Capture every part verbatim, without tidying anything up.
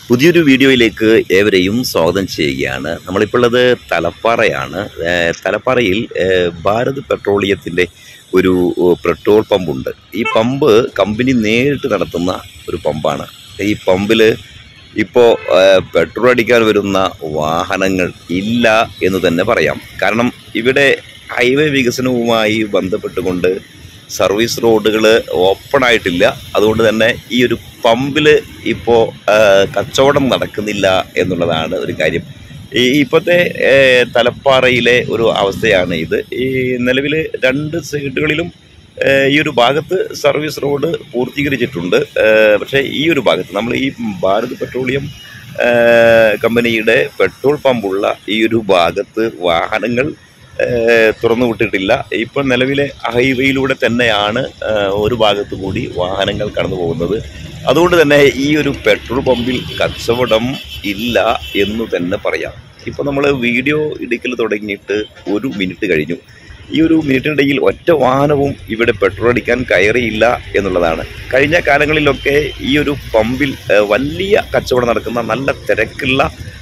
പുതിയൊരു വീഡിയോയിലേക്ക് ഏവരെയും സ്വാഗതം ചെയ്യുകയാണ്. നമ്മളിപ്പോൾ ഉള്ളത് തലപ്പാറയാണ്. തലപ്പാറയിൽ ഭാരത് പെട്രോളിയത്തിൻ്റെ ഒരു പെട്രോൾ പമ്പുണ്ട്. ഈ പമ്പ് കമ്പനി നേരിട്ട് നടത്തുന്ന ഒരു പമ്പാണ്. ഈ പമ്പിൽ ഇപ്പോൾ പെട്രോൾ അടിക്കാൻ വരുന്ന വാഹനങ്ങൾ ഇല്ല എന്ന് തന്നെ പറയാം. കാരണം ഇവിടെ ഹൈവേ വികസനവുമായി ബന്ധപ്പെട്ടുകൊണ്ട് സർവീസ് റോഡുകൾ ഓപ്പൺ ആയിട്ടില്ല. അതുകൊണ്ട് തന്നെ ഈ ഒരു പമ്പിൽ ഇപ്പോൾ കച്ചവടം നടക്കുന്നില്ല എന്നുള്ളതാണ് ഒരു കാര്യം. ഈ ഇപ്പോഴത്തെ തലപ്പാറയിലെ ഒരു അവസ്ഥയാണ് ഇത്. ഈ നിലവിൽ രണ്ട് സൈഡുകളിലും ഈ ഒരു ഭാഗത്ത് സർവീസ് റോഡ് പൂർത്തീകരിച്ചിട്ടുണ്ട്. പക്ഷേ ഈ ഒരു ഭാഗത്ത് നമ്മൾ ഈ ഭാരത് പെട്രോളിയം കമ്പനിയുടെ പെട്രോൾ പമ്പുള്ള ഈ ഒരു ഭാഗത്ത് വാഹനങ്ങൾ തുറന്നു വിട്ടിട്ടില്ല. ഇപ്പോൾ നിലവിലെ ഹൈവേയിലൂടെ തന്നെയാണ് ഒരു ഭാഗത്തു കൂടി വാഹനങ്ങൾ കടന്നു പോകുന്നത്. അതുകൊണ്ട് തന്നെ ഈ ഒരു പെട്രോൾ പമ്പിൽ കച്ചവടം ഇല്ല എന്ന് തന്നെ പറയാം. ഇപ്പോൾ നമ്മൾ വീഡിയോ എടുക്കൽ തുടങ്ങിയിട്ട് ഒരു മിനിറ്റ് കഴിഞ്ഞു. ഈ ഒരു മിനിറ്റിനിടയിൽ ഒറ്റ വാഹനവും ഇവിടെ പെട്രോൾ അടിക്കാൻ കയറിയില്ല എന്നുള്ളതാണ്. കഴിഞ്ഞ കാലങ്ങളിലൊക്കെ ഈ ഒരു പമ്പിൽ വലിയ കച്ചവടം നടക്കുന്ന നല്ല തിരക്കുള്ള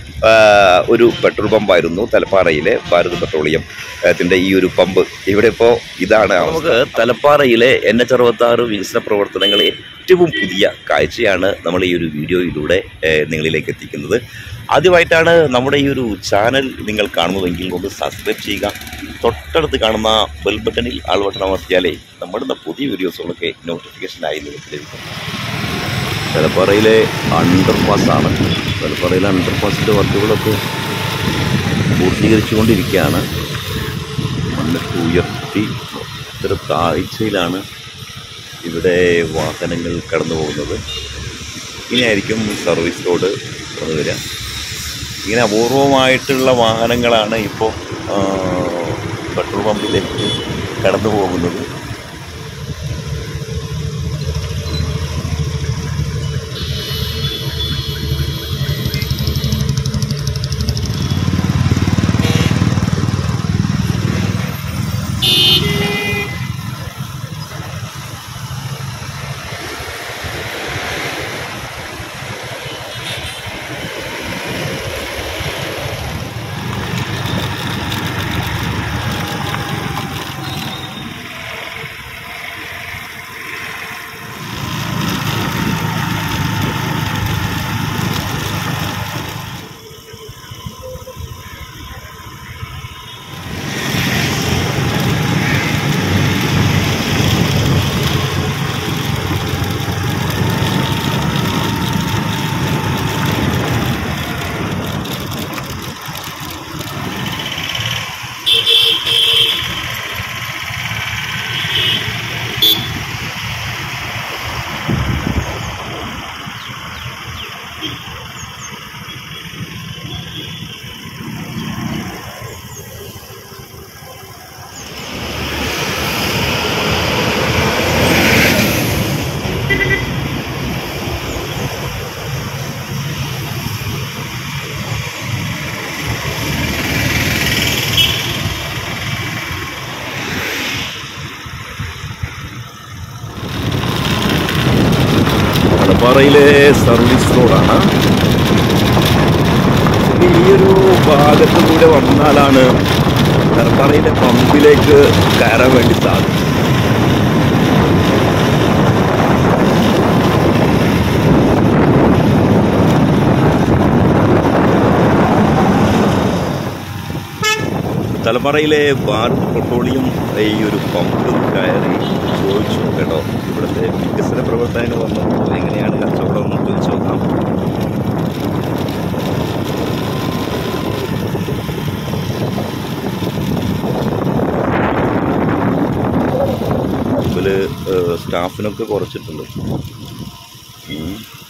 ഒരു പെട്രോൾ പമ്പായിരുന്നു തലപ്പാറയിലെ ഭാരത് പെട്രോളിയം ത്തിൻ്റെ ഈ ഒരു പമ്പ്. ഇവിടെ ഇപ്പോൾ ഇതാണ്. നമുക്ക് തലപ്പാറയിലെ എൻ എച്ച് അറുപത്താറ് വികസന പ്രവർത്തനങ്ങൾ ഏറ്റവും പുതിയ കാഴ്ചയാണ് നമ്മൾ ഈ ഒരു വീഡിയോയിലൂടെ നിങ്ങളിലേക്ക് എത്തിക്കുന്നത്. ആദ്യമായിട്ടാണ് നമ്മുടെ ഈ ഒരു ചാനൽ നിങ്ങൾ കാണുന്നതെങ്കിൽ ഒന്ന് സബ്സ്ക്രൈബ് ചെയ്യുക. തൊട്ടടുത്ത് കാണുന്ന ബെൽ ബട്ടണിൽ ആൾ ബട്ടൺ അമർത്തിയാലേ നമ്മുടെ പുതിയ വീഡിയോസുകളൊക്കെ നോട്ടിഫിക്കേഷനായി നിങ്ങൾക്ക് ലഭിക്കും. തലപ്പാറയിലെ അണ്ടർപാസാണ്. തലപ്പാറയിലെ അണ്ടർപാസിൻ്റെ വർക്കുകളൊക്കെ പൂർത്തീകരിച്ചു കൊണ്ടിരിക്കുകയാണ്. മണ്ണിട്ട് ഉയർത്തി ഇത്തരം താഴ്ചയിലാണ് ഇവിടെ വാഹനങ്ങൾ കടന്നു പോകുന്നത്. ഇങ്ങനെയായിരിക്കും സർവീസ് റോഡ് കടന്നു വരിക. ഇങ്ങനെ അപൂർവമായിട്ടുള്ള വാഹനങ്ങളാണ് ഇപ്പോൾ പെട്രോൾ പമ്പിലേക്ക് കടന്നു പോകുന്നത്. തലപ്പാറയിലെ സർവീസ് റോഡാണ്. ഈ ഒരു ഭാഗത്ത് കൂടെ വന്നാലാണ് തലപ്പാറയിലെ പമ്പിലേക്ക് കയറാൻ വേണ്ടി സാധിക്കും. തലപ്പാറയിലെ ഭാരത് പെട്രോളിയം ഈ ഒരു പമ്പ് കയറി ചോദിച്ചു കേട്ടോ, ഇവിടുത്തെ വികസന പ്രവർത്തനങ്ങൾ വന്നപ്പോൾ എങ്ങനെയാണ് കച്ചവടം എന്ന് ചോദിച്ചു നോക്കാം. പമ്പിൽ സ്റ്റാഫിനൊക്കെ കുറച്ചിട്ടുണ്ട്.